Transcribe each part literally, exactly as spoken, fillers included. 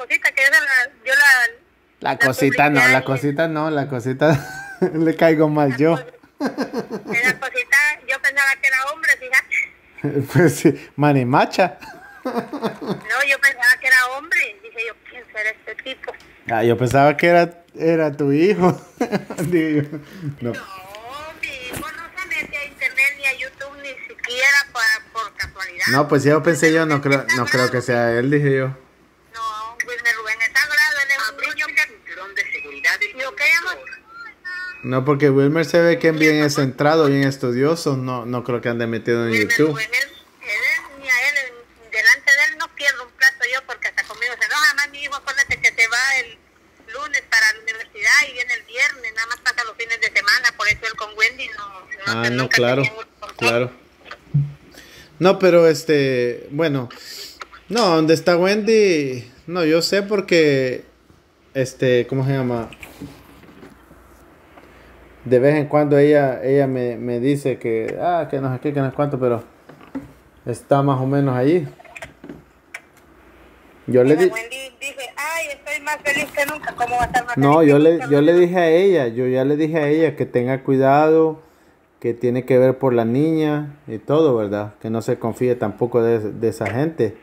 cosita que yo, la, yo la... La, la cosita no, la cosita no, la cosita le caigo mal yo. La cosita, yo pensaba que era hombre, fíjate. Pues sí, manimacha. No, yo pensaba que era hombre. Dije yo, ¿quién será este tipo? Ah, yo pensaba que era, era tu hijo. Digo, no. no, mi hijo no se mete a internet ni a YouTube ni siquiera para, por casualidad. No, pues yo pensé yo, no creo, no creo que sea él, dije yo. No, Wilmer Rubén está sagrado, él es un niño que... de seguridad y lo que llama. No, porque Wilmer se ve que es bien centrado, bien estudioso. No, no creo que ande metido en Wilmer, YouTube. Wilmer, él, ni a él, delante de él no pierdo un plato yo porque hasta conmigo se enoja. Además mi hijo, acuérdate que se va el lunes para la universidad y viene el viernes, nada más pasa los fines de semana, por eso él con Wendy no... no ah, se, no, claro, claro. No, pero este, bueno, no, donde está Wendy, no, yo sé porque, este, ¿cómo se llama? De vez en cuando ella ella me, me dice que, ah, que no sé qué, que no sé cuánto, pero está más o menos allí. Yo le dije, dije, ay, estoy más feliz que nunca, ¿cómo va a estar más no, feliz yo que le nunca? yo le dije a ella, yo ya le dije a ella que tenga cuidado, que tiene que ver por la niña y todo, ¿verdad? Que no se confíe tampoco de, de esa gente.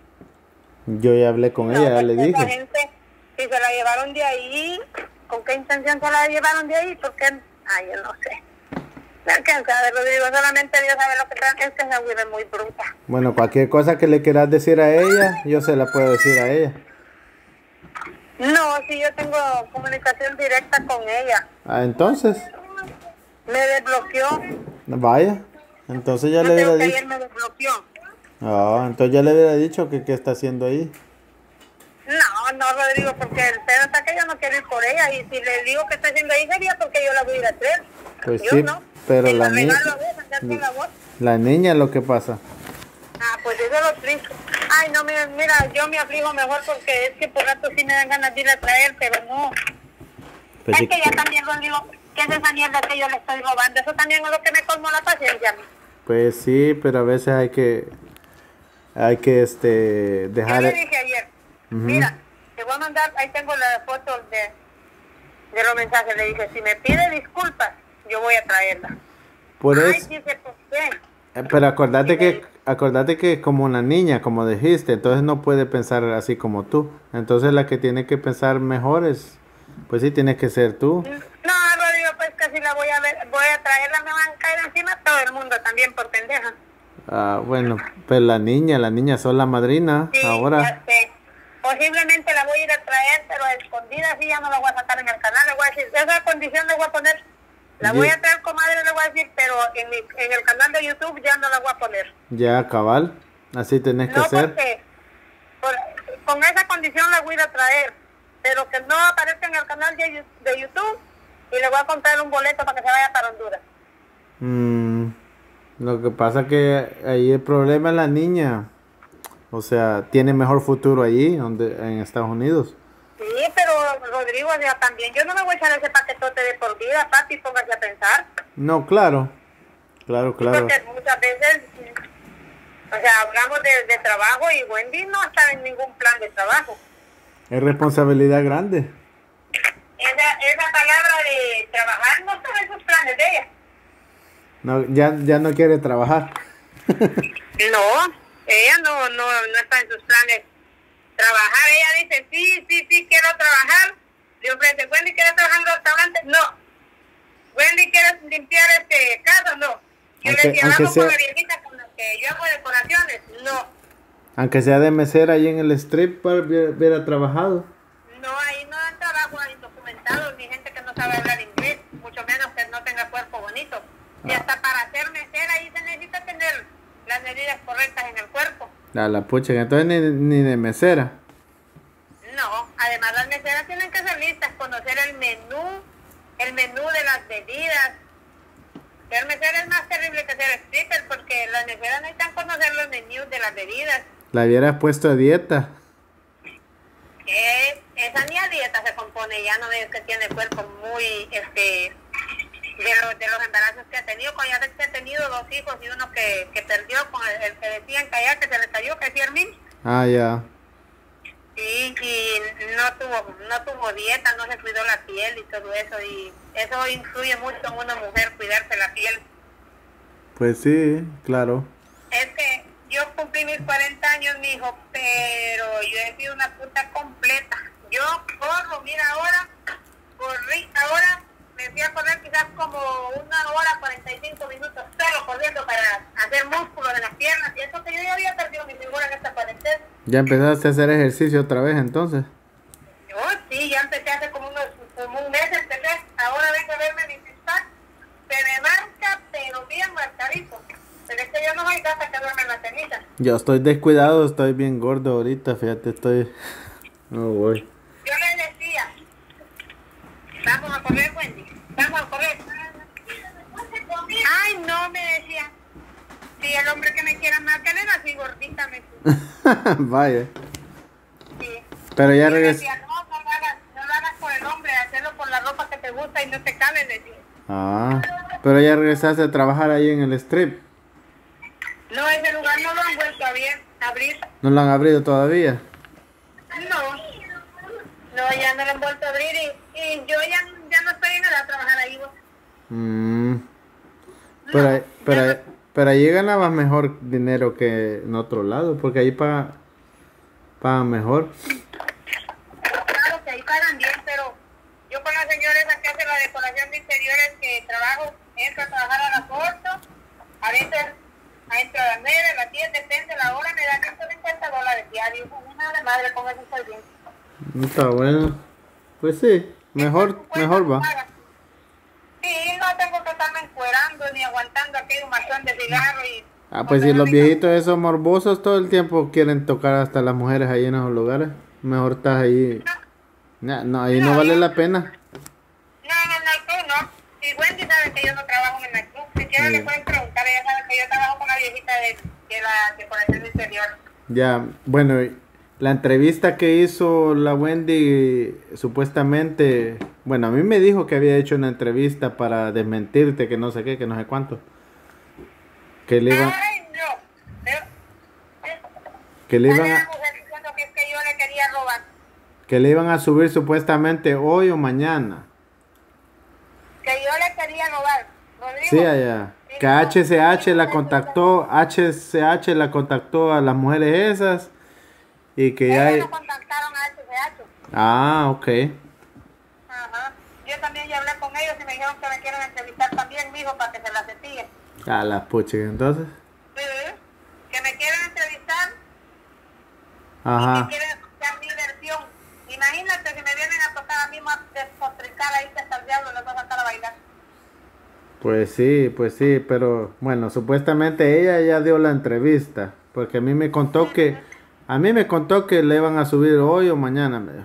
Yo ya hablé con no, ella, ya le esa dije. Gente, si se la llevaron de ahí, ¿con qué intención se la llevaron de ahí? Porque, ay, yo no sé. ¿Quién sabe, Rodrigo? Solamente Dios sabe lo que trae. Es que esa güey es muy bruta. Bueno, cualquier cosa que le quieras decir a ella, yo se la puedo decir a ella. No, si yo tengo comunicación directa con ella. Ah, entonces. Me desbloqueó. Vaya, entonces ya no le hubiera que dicho. Ayer me desbloqueó. Ah, entonces ya le hubiera dicho que qué está haciendo ahí. No, no, Rodrigo, porque el pedo está que yo no quiero ir por ella. Y si le digo que está haciendo ahí, sería porque yo la voy a ir a traer. Pues yo sí, no. pero si la niña. La, la niña, lo que pasa. Ah, pues eso es lo triste. Ay, no, mira, mira, yo me aflijo mejor porque es que por rato sí me dan ganas de ir a traer, pero no. Pues es sí. que ya también, Rodrigo, ¿qué es esa mierda que yo le estoy robando? Eso también es lo que me colmó la paciencia a mí. Pues sí, pero a veces hay que, hay que, este, dejar... Yo le dije ayer, uh-huh. Mira, te voy a mandar, ahí tengo las fotos de, de los mensajes, le dije, si me pide disculpas, yo voy a traerla. Por Ay, eso... dice, ¿por qué? Pero acordate sí, que, acordate que como una niña, como dijiste, entonces no puede pensar así como tú. Entonces la que tiene que pensar mejor es, pues sí, tienes que ser tú. No, Rodrigo, pues que si la voy a ver, voy a traerla, me van a caer encima todo el mundo también por pendeja. Ah, bueno, pues la niña, la niña son la madrina, sí, ahora. Ya sé. Posiblemente la voy a ir a traer, pero a escondidas sí ya no la voy a sacar en el canal, le voy a decir, esa condición le voy a poner, la voy a traer, comadre, le voy a decir, pero en, mi, en el canal de YouTube ya no la voy a poner. Ya, cabal, así tenés que no hacer. Porque, por, con esa condición la voy a ir a traer, pero que no aparezca en el canal de, de YouTube y le voy a comprar un boleto para que se vaya para Honduras. Mm, lo que pasa que ahí el problema es la niña. O sea, tiene mejor futuro allí, donde, en Estados Unidos. Sí, pero Rodrigo, o sea, también yo no me voy a echar ese paquetote de por vida, papi, póngase a pensar. No, claro, claro, claro. Porque muchas veces, o sea, hablamos de, de trabajo y Wendy no está en ningún plan de trabajo. Es responsabilidad grande. Esa, esa palabra de trabajar no está en sus planes de ella. No, ya, ya no quiere trabajar. No, ella no, no, no está en sus planes trabajar. Ella dice, sí, sí, sí, quiero trabajar. Le ofrece, Wendy, ¿quieres trabajar en el restaurante? No. Wendy, ¿quieres limpiar este casa? No. Yo aunque, le decía, vamos sea, con la viejita con la que yo hago decoraciones. No. Aunque sea de mesera ahí en el strip, hubiera trabajado. No, ahí no dan trabajo a indocumentados ni gente que no sabe hablar inglés, mucho menos que no tenga cuerpo bonito. Ah. Y hasta para ser mesera ahí se necesita tener las medidas correctas en el cuerpo. A la pucha, entonces ni, ni de mesera. No, además las meseras tienen que ser listas, conocer el menú, el menú de las bebidas. Ser mesera es más terrible que ser stripper porque las meseras necesitan conocer los menús de las bebidas. La hubieras puesto a dieta. Eh, esa ni a dieta se compone, ya no ves que tiene el cuerpo muy, este, de, lo, de los embarazos que ha tenido, con ya que ha tenido dos hijos y uno que, que perdió con el, el que decían que allá que se le cayó, que es Fermín. Ah, ya. Sí, y tuvo, no tuvo dieta, no se cuidó la piel y todo eso, y eso influye mucho en una mujer, cuidarse la piel. Pues sí, claro. Es que yo cumplí mis cuarenta años, mijo, pero yo he sido una puta completa. Yo corro, mira, ahora, corrí, ahora me fui a correr quizás como una hora, cuarenta y cinco minutos, solo corriendo para hacer músculos en las piernas, y eso que yo ya había perdido mi figura en esta cuarentena. ¿Ya empezaste a hacer ejercicio otra vez entonces? Yo sí, ya empecé hace como, unos, como un mes, empecé, ahora vengo a verme mi six-pack, se me marca, pero bien marcadito. Pero es que yo no soy hasta que duerme en la cenita. Yo estoy descuidado, estoy bien gordo ahorita, fíjate, estoy... No voy. Yo les decía, vamos a correr, Wendy, vamos a correr. Ay, no, me decía, si el hombre que me quiera más que le da así gordita, me decía. Vaya. Sí. Pero ya Yo regresé. decía, no, no lo hagas, no lo hagas por el hombre, hazlo por la ropa que te gusta y no te cabe, le decía. Ah, pero ya regresaste a trabajar ahí en el strip. No, ese lugar no lo han vuelto a abrir. abrir. ¿No lo han abrido todavía? No, no, ya no lo han vuelto a abrir y, y yo ya, ya no estoy en edad de trabajar ahí. ¿Vos? Mm. Pero, ahí- pero, ahí- pero ahí ganabas mejor dinero que en otro lado, porque ahí pagan, pagan mejor. Claro que ahí pagan bien, pero yo con la señora esa que hace la decoración de interiores que trabajo, entro a trabajar a las ocho, a veces entro a las nueve, a las diez, depende de la hora, me dan ciento cincuenta dólares diarios. Una de madre, con eso estoy bien. Está bueno. Pues sí, mejor, mejor va. Sí, no tengo que estarme encuerando ni aguantando aquella humación de cigarro y... Ah, pues si los viejitos esos morbosos todo el tiempo quieren tocar hasta las mujeres ahí en esos lugares, mejor estás ahí. No, no, ahí no vale la pena. No, no, no, tú no. Y Wendy sabe que yo no trabajo en el club. Si quieren le pueden preguntar, ella sabe que yo trabajo con la viejita de, de la decoración interior. Ya, bueno, y la entrevista que hizo la Wendy, supuestamente, bueno, a mí me dijo que había hecho una entrevista para desmentirte, que no sé qué, que no sé cuánto. Que le iban, Ay, no. Eh, eh, que le iban Hay a, una mujer diciendo que es que yo le quería robar. que le iban a subir supuestamente hoy o mañana. Que yo le quería robar. Rodrigo. Sí, allá. Que H C H la contactó, H C H la contactó a las mujeres esas y que ya... Ellos no contactaron a H C H. Ah, ok. Ajá. Yo también ya hablé con ellos y me dijeron que me quieren entrevistar también, mijo, para que se la cepillen. A la pucha, entonces. Sí, que me quieren entrevistar y Ajá. que quieren escuchar mi versión. Imagínate si me vienen a tocar a mí más despotricar ahí que hasta el diablo les va a sacar a bailar. Pues sí, pues sí, pero bueno, supuestamente ella ya dio la entrevista, porque a mí me contó que, a mí me contó que le iban a subir hoy o mañana, me dijo.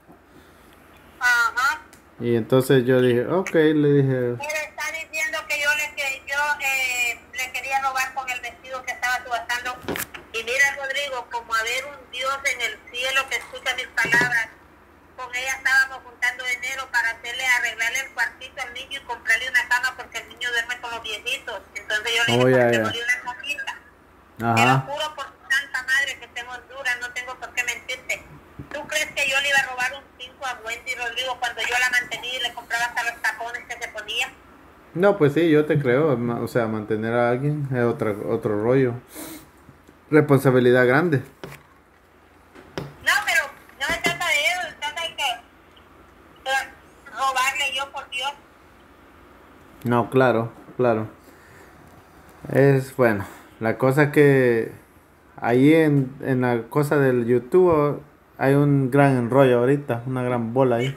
Ajá. Y entonces yo dije, ok, le dije, Mire, está diciendo que yo le que yo eh, le quería robar con el vestido que estaba subastando. Y mira, Rodrigo, como haber un Dios en el cielo que escucha mis palabras. Con ella estábamos juntando dinero para hacerle arreglarle el cuartito al niño y comprarle una cama porque el niño duerme con los viejitos. Entonces yo le dije, Oh, ya, porque ya. le molí una camita. Te lo ajá. juro por tu santa madre que tengo Honduras, no tengo por qué mentirte. ¿Tú crees que yo le iba a robar un cinco a Wendy, Rodrigo, cuando yo la mantenía y le compraba hasta los tapones que se ponía? No, pues sí, yo te creo, ma- o sea, mantener a alguien es otra, otro rollo. Responsabilidad grande. No, pero no se trata de eso, se trata de que eh, robarle yo, por Dios. No, claro, claro. Es bueno, la cosa que ahí en, en la cosa del YouTube hay un gran enrollo ahorita, una gran bola ahí.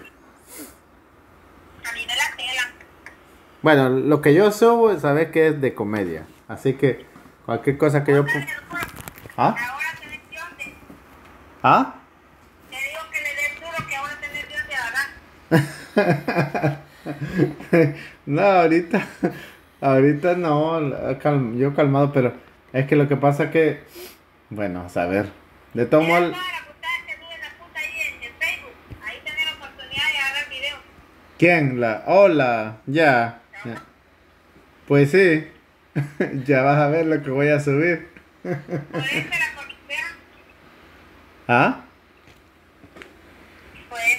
A mí me la pelan. Bueno, lo que yo subo, sabes que es de comedia, así que cualquier cosa que yo... pu- ¿Ah? Ahora tenés de ¿Ah? Te digo que le des duro que ahora tenés de ¿verdad? No, ahorita, ahorita no, cal- yo calmado, pero es que lo que pasa que, bueno, a saber, de todo modo, Mira, Sara, pues, sabes que sube la puta ahí en, en Facebook. Ahí tenés la oportunidad de agarrar video. ¿quién? La, hola, ya, ya. Pues sí, ya vas a ver lo que voy a subir. Puedes, pero porque sea, ¿Ah? puedes,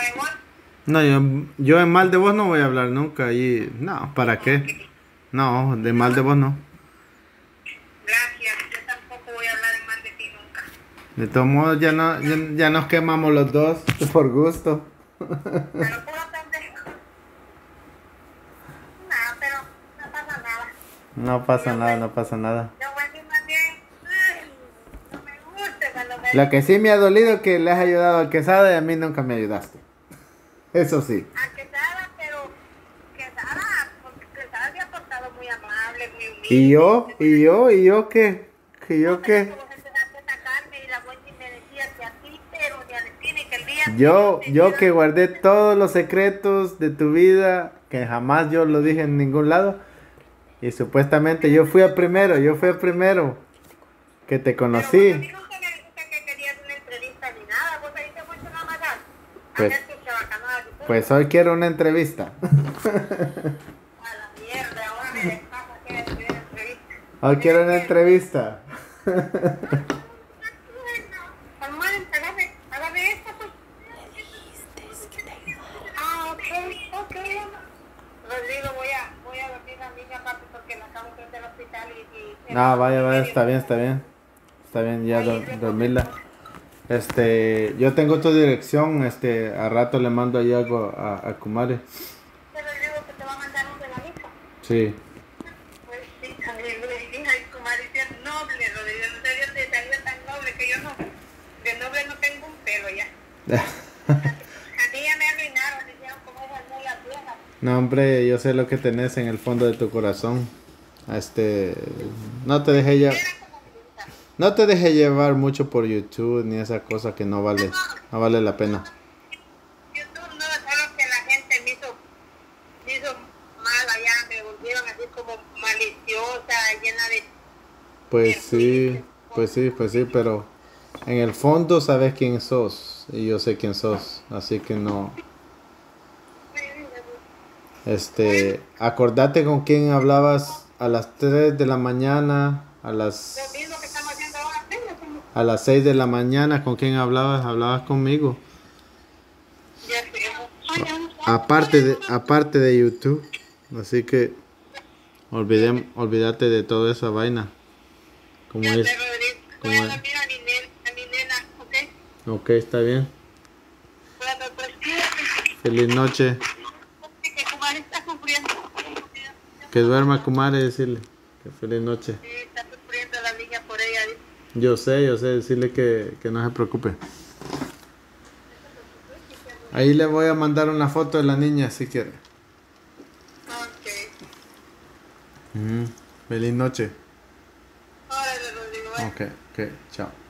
de vos. No, yo, yo en mal de vos no voy a hablar nunca. Y no, ¿para qué? No, de mal de vos no. Gracias, yo tampoco voy a hablar en mal de ti nunca. De todos modos, ya, no, ya, ya nos quemamos los dos por gusto. Pero puro pendejo. No, pero no pasa nada. No pasa nada, no pasa nada. Yo voy a decir más bien, ay, no me gusta cuando me... Lo que sí me ha dolido es que le has ayudado al Quesada y a mí nunca me ayudaste. Eso sí. A Quesada, pero Quesada, porque Quesada se ha portado muy amable, muy humilde. ¿Y yo? ¿Y yo? ¿Y yo qué? ¿Y yo qué? Vos empezaste a atacarme y la Wendy me decía que a ti, pero ni a Alestina, y que el día... Yo, yo que guardé todos los secretos de tu vida, que jamás yo lo dije en ningún lado. Y supuestamente yo fui el primero, yo fui el primero que te Pero vos a mí conocí. nunca me dijiste que querías una entrevista ni nada, vos ahí te mucho nada más a Pues- hacer tus chabacanadas y todo. Pues hoy quiero una entrevista. A la mierda, ahora me dejas hacer una entrevista. Hoy quiero una entrevista. Almán, agarre, agarre esta, pues. Ah, ok, ok. Rodrigo, voy a, voy a dormir a mi niña aparte porque la acabo de traer al hospital y... y Ah, vaya, vaya, está bien, está bien. Está bien, ya do- dormirla. Este, yo tengo tu dirección, este, a rato le mando ahí algo a, a Kumare. Te lo digo que te va a mandar un regalito. Sí. Pues sí, también le dije, ay, comadre, es noble, Rodrigo, no sé Dios te salió tan noble que yo no, de noble no tengo un pelo ya. A ti ya me arruinaron, dijeron como esas mulas viejas. No, hombre, yo sé lo que tenés en el fondo de tu corazón. Este, no te dejes ya, Era como mi hija. no te dejes llevar mucho por YouTube ni esa cosa que no vale, no vale la pena. YouTube no, solo que la gente me hizo, me hizo mal allá, me volvieron así como maliciosa, llena de... Pues sí, pues sí, pues sí, pero en el fondo sabes quién sos y yo sé quién sos, así que no. Este, acordate con quién hablabas a las tres de la mañana, a las Lo mismo que estamos haciendo ahora, ¿sí? Hacemos- a las seis de la mañana, ¿con quién hablabas? Hablabas conmigo. Ya sé. Ay, ya. Aparte de aparte de YouTube, así que olvidem, olvídate de toda esa vaina. Como Ya es. sé, Rodrigo. Voy como a es. dormir a mi, nen- a mi nena, ¿ok? Ok, está bien. Bueno, pues cuídate. Feliz noche. Que comadre está sufriendo. Que duerma Kumare, decirle. Que feliz noche. Sí, está sufriendo la niña por ella. dice. Yo sé, yo sé, decirle que, que no se preocupe. Ahí le voy a mandar una foto de la niña si quiere. Ok. Ujú. Feliz noche. Órale, Rodrigo. bye. Ok, ok, chao.